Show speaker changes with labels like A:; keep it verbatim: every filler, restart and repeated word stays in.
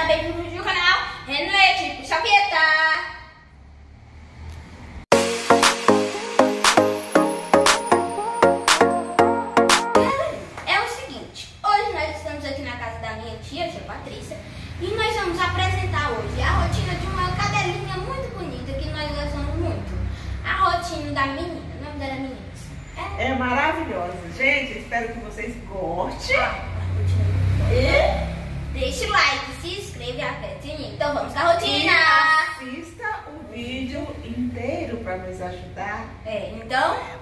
A: bem-vindos no canal Renate, puxa a vinheta! É o seguinte, hoje nós estamos aqui na casa da minha tia, tia Patrícia, e nós vamos apresentar hoje a rotina de uma cadelinha muito bonita que nós gostamos muito. A rotina da menina, o nome dela é Menina. É,
B: é maravilhosa, gente. Espero que vocês gostem.
A: Ah, e deixa o like, se inscreve e aperta o sininho. Então vamos na rotina.
B: E assista o vídeo inteiro para nos ajudar.
A: É, então